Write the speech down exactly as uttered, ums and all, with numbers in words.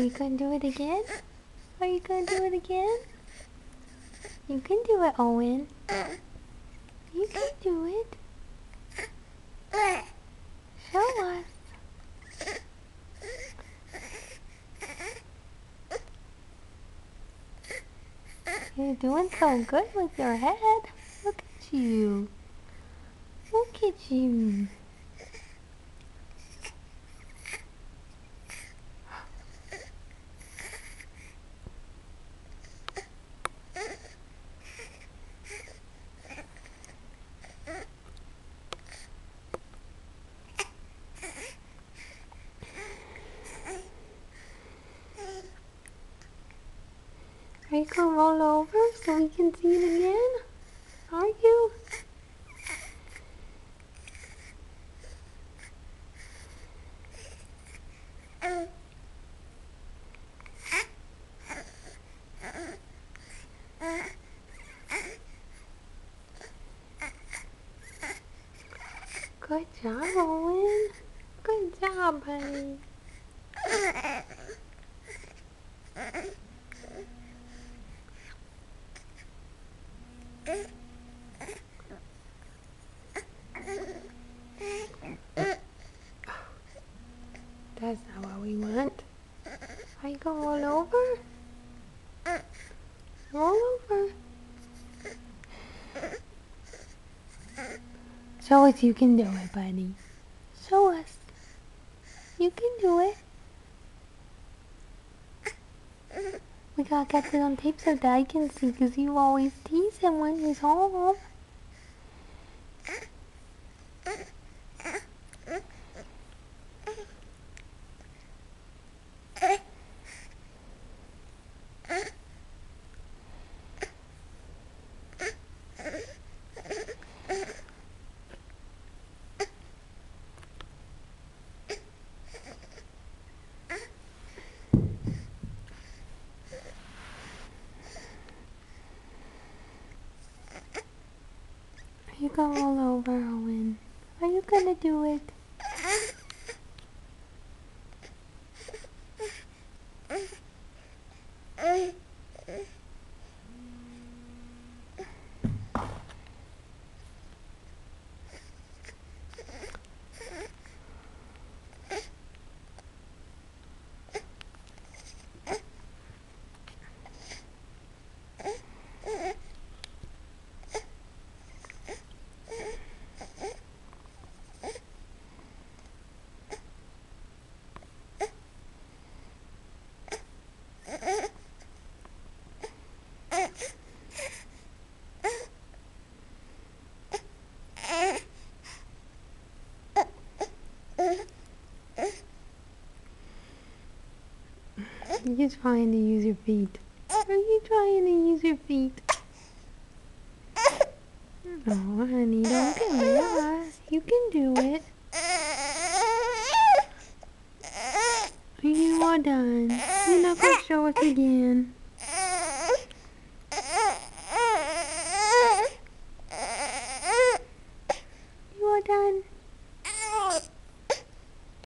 you gonna do it again? Are you gonna do it again? You can do it, Owen. You can do it. Show us. You're doing so good with your head. Look at you. Look at you. Are you gonna roll over so we can see it again? Are you? Good job, Owen. Good job, buddy. That's not what we want. Are you gonna roll over? Roll over. Show us you can do it, buddy. Show us. You can do it. We gotta get it on tape so Dad can see, because you always tease him when he's home. Are you gonna roll over, Owen? Are you gonna do it? Are you trying to use your feet? Are you trying to use your feet? Oh, honey, don't get mad. You can do it. Are you all done? You're not going to show us again.